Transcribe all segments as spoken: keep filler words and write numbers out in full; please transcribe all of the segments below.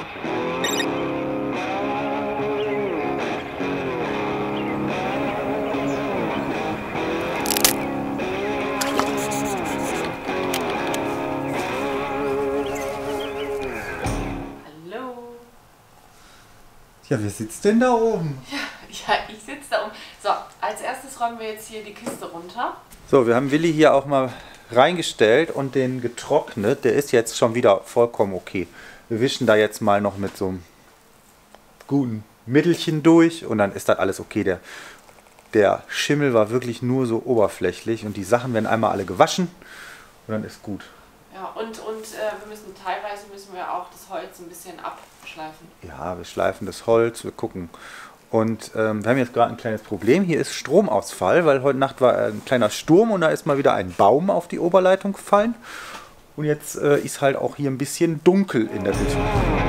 Ja, wer sitzt denn da oben? Ja, ja, ich sitze da oben. So, als erstes räumen wir jetzt hier die Kiste runter. So, wir haben Willi hier auch mal reingestellt und den getrocknet. Der ist jetzt schon wieder vollkommen okay. Wir wischen da jetzt mal noch mit so einem guten Mittelchen durch und dann ist das alles okay. Der, der Schimmel war wirklich nur so oberflächlich und die Sachen werden einmal alle gewaschen und dann ist gut. Ja, und, und äh, wir müssen teilweise müssen wir auch das Holz ein bisschen abschleifen. Ja, wir schleifen das Holz, wir gucken. Und ähm, wir haben jetzt gerade ein kleines Problem. Hier ist Stromausfall, weil heute Nacht war ein kleiner Sturm und da ist mal wieder ein Baum auf die Oberleitung gefallen. Und jetzt äh, ist halt auch hier ein bisschen dunkel in der Hütte.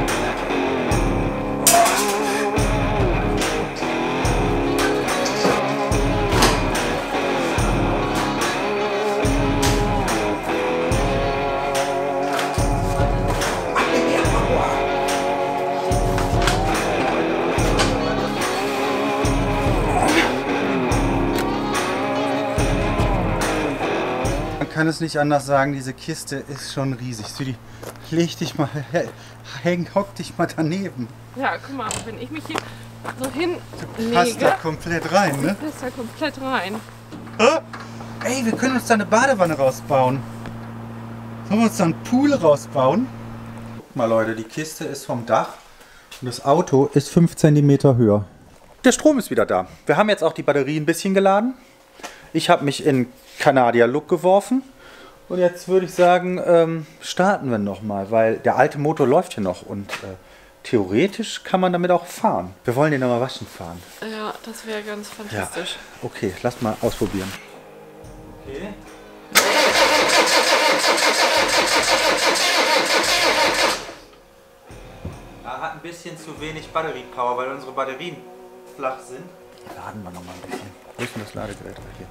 Ich kann es nicht anders sagen, diese Kiste ist schon riesig. Südi, leg dich mal, häng, hock dich mal daneben. Ja, guck mal, wenn ich mich hier so hinlege... Du passt da komplett rein, ne? Du passt da komplett rein. Hä? Ey, wir können uns da eine Badewanne rausbauen. Sollen wir uns da einen Pool rausbauen? Guck mal Leute, die Kiste ist vom Dach und das Auto ist fünf Zentimeter höher. Der Strom ist wieder da. Wir haben jetzt auch die Batterie ein bisschen geladen. Ich habe mich in Canadier-Look geworfen und jetzt würde ich sagen, ähm, starten wir nochmal, weil der alte Motor läuft hier noch und äh, theoretisch kann man damit auch fahren. Wir wollen den aber waschen fahren. Ja, das wäre ganz fantastisch. Ja. Okay, lass mal ausprobieren. Okay. Er hat ein bisschen zu wenig Batteriepower, weil unsere Batterien flach sind. Laden wir nochmal ein bisschen. Wo ist denn das Ladegerät? Hier.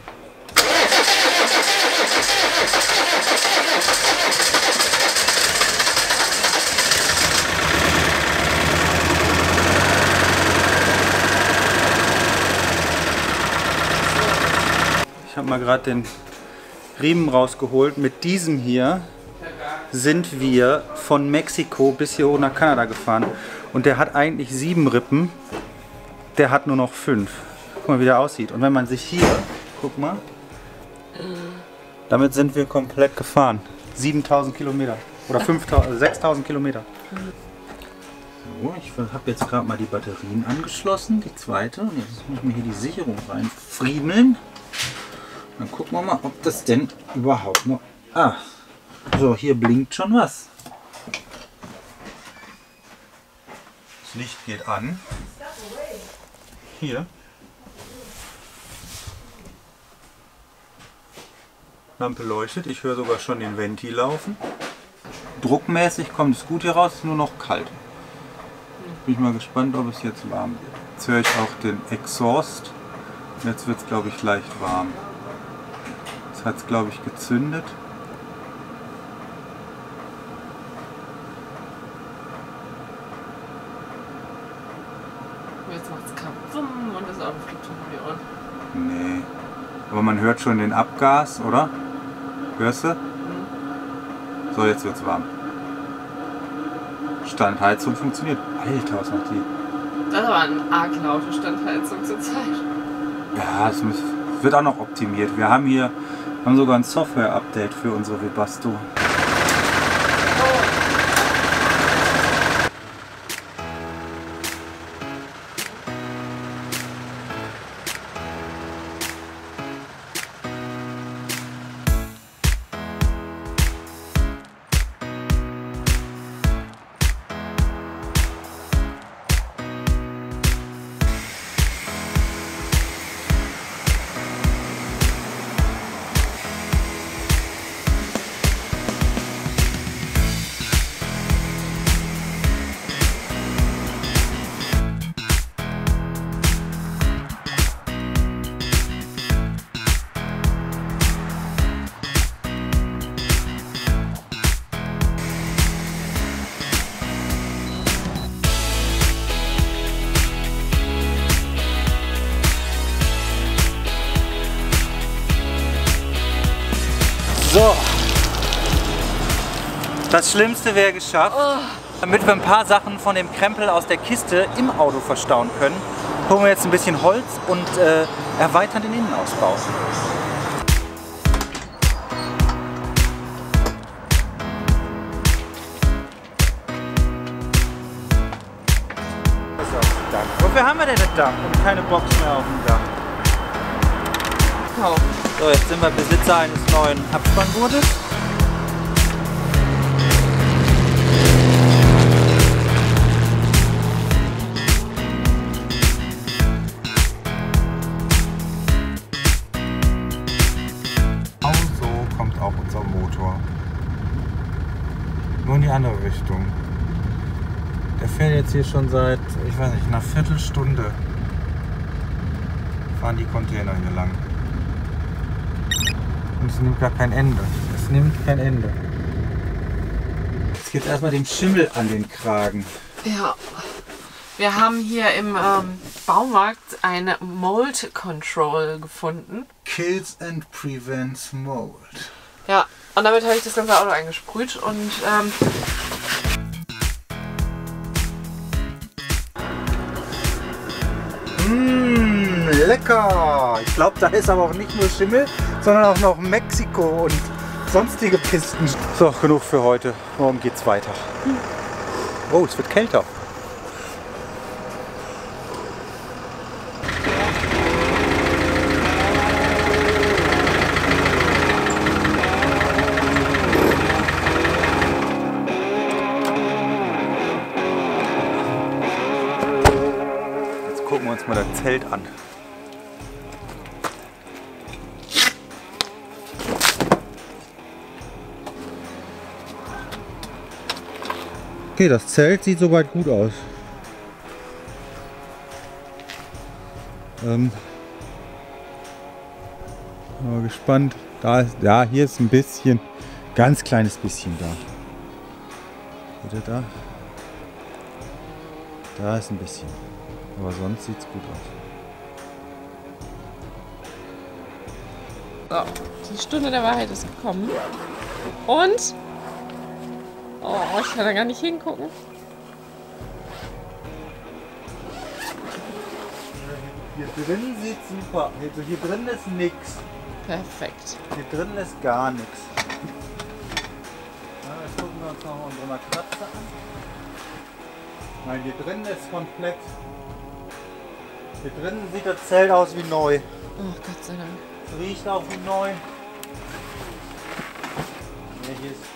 Ich habe mal gerade den Riemen rausgeholt. Mit diesem hier sind wir von Mexiko bis hier hoch nach Kanada gefahren. Und der hat eigentlich sieben Rippen. Der hat nur noch fünf. Guck mal, wie der aussieht. Und wenn man sich hier, guck mal, damit sind wir komplett gefahren. siebentausend Kilometer. Oder fünftausend, sechstausend Kilometer. So, ich habe jetzt gerade mal die Batterien angeschlossen, die zweite. Und jetzt muss ich mir hier die Sicherung reinfriemeln. Dann gucken wir mal, ob das denn überhaupt noch... Ah, so, hier blinkt schon was. Das Licht geht an. Hier. Lampe leuchtet, ich höre sogar schon den Ventil laufen. Druckmäßig kommt es gut hier raus, ist nur noch kalt. Bin ich mal gespannt, ob es jetzt warm wird. Jetzt höre ich auch den Exhaust. Jetzt wird es, glaube ich, leicht warm. Jetzt hat es, glaube ich, gezündet. Jetzt macht es Kabum und das Auto fliegt schon um die Ohren. Nee. Aber man hört schon den Abgas, oder? Hörst du? Mhm. So, jetzt wird's warm. Standheizung funktioniert. Alter, was macht die? Das war eine arg laute Standheizung zur Zeit. Ja, es wird auch noch optimiert. Wir haben hier haben sogar ein Software-Update für unsere Webasto. So. Das Schlimmste wäre geschafft. Oh. Damit wir ein paar Sachen von dem Krempel aus der Kiste im Auto verstauen können, holen wir jetzt ein bisschen Holz und äh, erweitern den Innenausbau. Das ist auf dem Dach. Wofür haben wir denn das Dach und keine Box mehr auf dem Dach? Oh. So, jetzt sind wir Besitzer eines neuen Abspanngurtes. Auch unser Motor. Nur in die andere Richtung. Der fährt jetzt hier schon seit, ich weiß nicht, einer Viertelstunde. Fahren die Container hier lang. Und es nimmt gar kein Ende. Es nimmt kein Ende. Jetzt geht erstmal dem Schimmel an den Kragen. Ja. Wir haben hier im ähm, Baumarkt eine Mold Control gefunden. Kills and prevents mold. Ja, und damit habe ich das ganze Auto eingesprüht und ähm Mmh, lecker! Ich glaube, da ist aber auch nicht nur Schimmel, sondern auch noch Mexiko und sonstige Pisten. So, genug für heute. Morgen geht's weiter. Oh, es wird kälter. Gucken wir uns mal das Zelt an. Okay, das Zelt sieht soweit gut aus. Ähm, mal gespannt. Da ist, ja, hier ist ein bisschen, ganz kleines bisschen da. Seht ihr da? Da ist ein bisschen. Aber sonst sieht es gut aus. So, die Stunde der Wahrheit ist gekommen. Und? Oh, ich kann da gar nicht hingucken. Hier drin sieht super. Also hier drin ist nichts. Perfekt. Hier drin ist gar nichts. Ja, jetzt gucken wir uns noch unsere Matratze an. Nein, hier drin ist komplett. Hier drinnen sieht das Zelt aus wie neu. Oh, Gott sei Dank. Es riecht auch wie neu. Ja, hier ist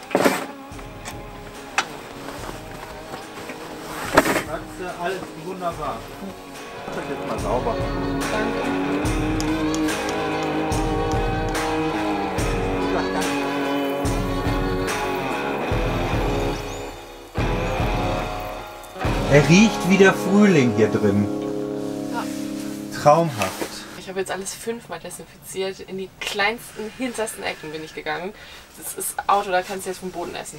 Katze, alles wunderbar. Das ist jetzt mal sauber. Danke. Er riecht wie der Frühling hier drin. Traumhaft. Ich habe jetzt alles fünfmal desinfiziert. In die kleinsten, hintersten Ecken bin ich gegangen. Das ist Auto, da kannst du jetzt vom Boden essen.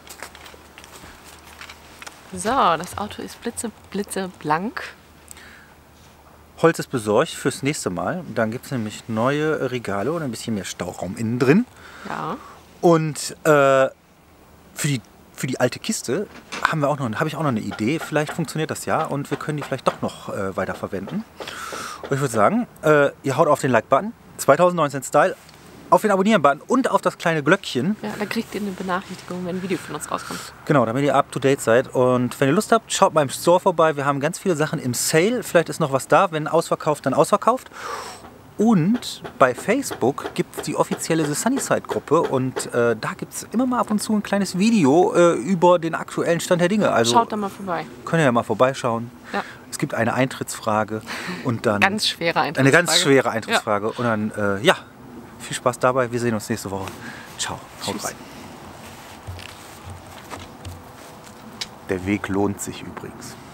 So, das Auto ist blitze, blitze blank. Holz ist besorgt fürs nächste Mal. Dann gibt es nämlich neue Regale und ein bisschen mehr Stauraum innen drin. Ja. Und äh, für die Für die alte Kiste haben wir auch noch, habe ich auch noch eine Idee. Vielleicht funktioniert das ja und wir können die vielleicht doch noch äh, weiter verwenden. Und ich würde sagen, äh, ihr haut auf den Like-Button, zwanzig neunzehn Style, auf den Abonnieren-Button und auf das kleine Glöckchen. Ja, da kriegt ihr eine Benachrichtigung, wenn ein Video von uns rauskommt. Genau, damit ihr up to date seid. Und wenn ihr Lust habt, schaut mal im Store vorbei. Wir haben ganz viele Sachen im Sale. Vielleicht ist noch was da. Wenn ausverkauft, dann ausverkauft. Und bei Facebook gibt es die offizielle The Sunnyside Gruppe und äh, da gibt es immer mal ab und zu ein kleines Video äh, über den aktuellen Stand der Dinge. Also schaut da mal vorbei. Könnt ihr ja mal vorbeischauen. Ja. Es gibt eine Eintrittsfrage und dann ganz schwere Eintrittsfrage. Eine ganz schwere Eintrittsfrage. Ja. Und dann, äh, ja, viel Spaß dabei. Wir sehen uns nächste Woche. Ciao, haut Tschüss. rein. Der Weg lohnt sich übrigens.